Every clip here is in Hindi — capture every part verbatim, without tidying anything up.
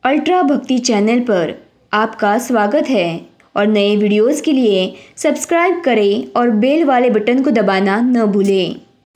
अल्ट्रा भक्ति चैनल पर आपका स्वागत है और नए वीडियोस के लिए सब्सक्राइब करें और बेल वाले बटन को दबाना न भूलें।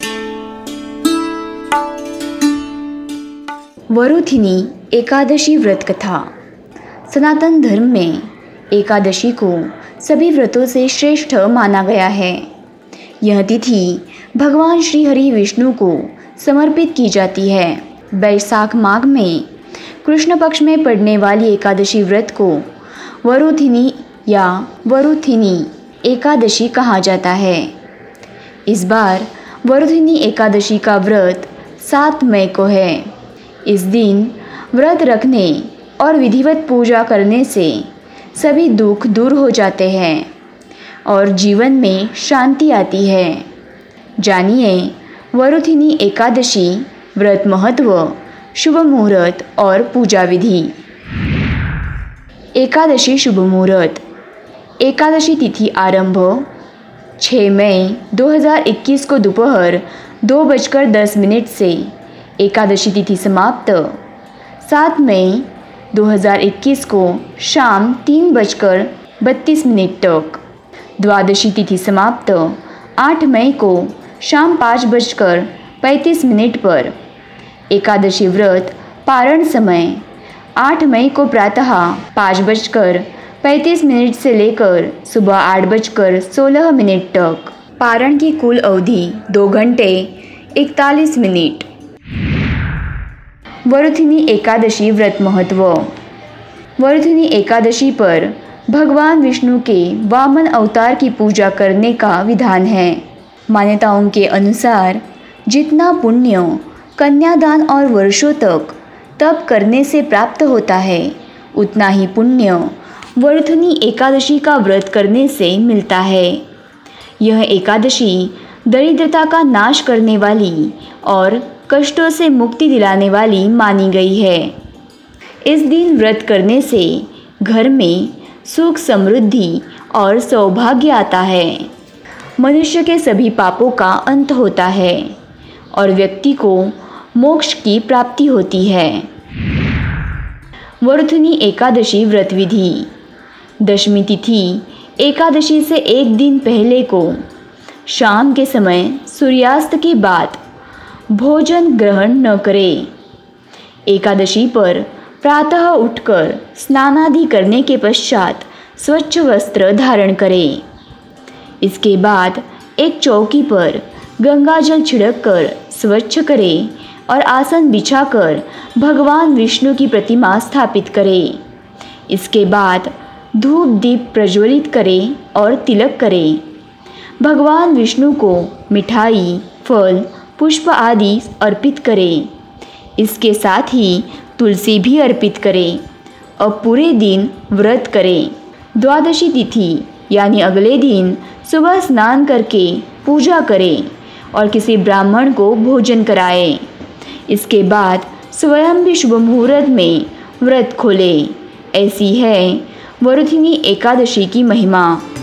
वरुथिनी एकादशी व्रत कथा। सनातन धर्म में एकादशी को सभी व्रतों से श्रेष्ठ माना गया है। यह तिथि भगवान श्री हरि विष्णु को समर्पित की जाती है। वैशाख माघ में कृष्ण पक्ष में पड़ने वाली एकादशी व्रत को वरुथिनी या वरुथिनी एकादशी कहा जाता है। इस बार वरुथिनी एकादशी का व्रत सात मई को है। इस दिन व्रत रखने और विधिवत पूजा करने से सभी दुख दूर हो जाते हैं और जीवन में शांति आती है। जानिए वरुथिनी एकादशी व्रत महत्व, शुभ मुहूर्त और पूजा विधि। एकादशी शुभ मुहूर्त। एकादशी तिथि आरंभ छह मई दो हज़ार इक्कीस को दोपहर दो बजकर दस मिनट से। एकादशी तिथि समाप्त सात मई दो हज़ार इक्कीस को शाम तीन बजकर बत्तीस मिनट तक। द्वादशी तिथि समाप्त आठ मई को शाम पाँच बजकर पैंतीस मिनट पर। एकादशी व्रत पारण समय आठ मई को प्रातः पाँच बजकर पैंतीस मिनट से लेकर सुबह आठ बजकर सोलह मिनट तक। पारण की कुल अवधि दो घंटे इकतालीस मिनट। वरुथिनी एकादशी व्रत महत्व। वरुथिनी एकादशी पर भगवान विष्णु के वामन अवतार की पूजा करने का विधान है। मान्यताओं के अनुसार जितना पुण्य कन्यादान और वर्षों तक तप करने से प्राप्त होता है, उतना ही पुण्य वरुथिनी एकादशी का व्रत करने से मिलता है। यह एकादशी दरिद्रता का नाश करने वाली और कष्टों से मुक्ति दिलाने वाली मानी गई है। इस दिन व्रत करने से घर में सुख, समृद्धि और सौभाग्य आता है। मनुष्य के सभी पापों का अंत होता है और व्यक्ति को मोक्ष की प्राप्ति होती है। वरुथिनी एकादशी व्रत विधि। दशमी तिथि एकादशी से एक दिन पहले को शाम के समय सूर्यास्त के बाद भोजन ग्रहण न करें। एकादशी पर प्रातः उठकर स्नानादि करने के पश्चात स्वच्छ वस्त्र धारण करें। इसके बाद एक चौकी पर गंगा जल छिड़क कर स्वच्छ करें और आसन बिछाकर भगवान विष्णु की प्रतिमा स्थापित करें। इसके बाद धूप दीप प्रज्वलित करें और तिलक करें। भगवान विष्णु को मिठाई, फल, पुष्प आदि अर्पित करें। इसके साथ ही तुलसी भी अर्पित करें और पूरे दिन व्रत करें। द्वादशी तिथि यानी अगले दिन सुबह स्नान करके पूजा करें और किसी ब्राह्मण को भोजन कराएं। इसके बाद स्वयं भी शुभ मुहूर्त में व्रत खोलें। ऐसी है वरुथिनी एकादशी की महिमा।